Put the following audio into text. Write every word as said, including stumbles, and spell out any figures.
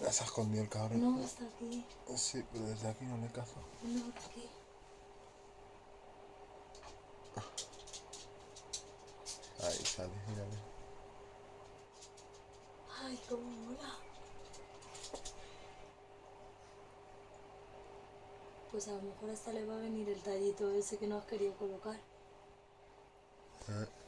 Se ha escondido el cabrón. No, está aquí. Sí, pero desde aquí no le cazo. No, está aquí. Ahí sale, mírale. Ay, cómo mola. Pues a lo mejor hasta le va a venir el tallito ese que no has querido colocar. Eh.